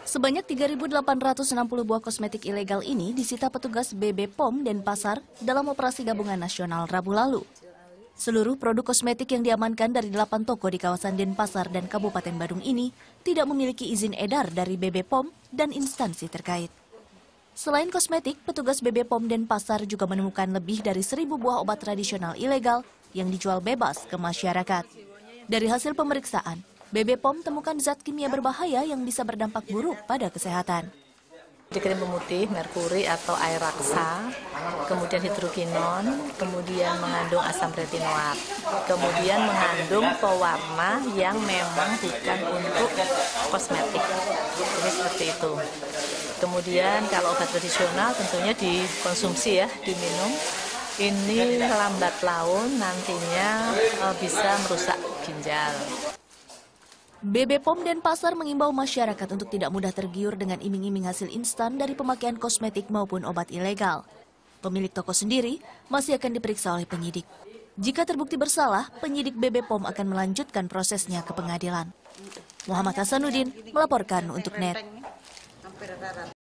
Sebanyak 3.860 buah kosmetik ilegal ini disita petugas BB POM Denpasar dalam operasi gabungan nasional Rabu lalu. Seluruh produk kosmetik yang diamankan dari 8 toko di kawasan Denpasar dan Kabupaten Badung ini tidak memiliki izin edar dari BB POM dan instansi terkait. Selain kosmetik, petugas BB POM Denpasar juga menemukan lebih dari 1.000 buah obat tradisional ilegal yang dijual bebas ke masyarakat. Dari hasil pemeriksaan, BB POM temukan zat kimia berbahaya yang bisa berdampak buruk pada kesehatan. Krim pemutih, merkuri atau air raksa, kemudian hidrokinon, kemudian mengandung asam retinoat, kemudian mengandung pewarna yang memang bukan untuk kosmetik. Jadi seperti itu. Kemudian kalau obat tradisional tentunya dikonsumsi ya, diminum. Ini lambat laun nantinya bisa merusak ginjal. BB POM Denpasar mengimbau masyarakat untuk tidak mudah tergiur dengan iming-iming hasil instan dari pemakaian kosmetik maupun obat ilegal. Pemilik toko sendiri masih akan diperiksa oleh penyidik. Jika terbukti bersalah, penyidik BB POM akan melanjutkan prosesnya ke pengadilan. Muhammad Hasanuddin melaporkan untuk NET.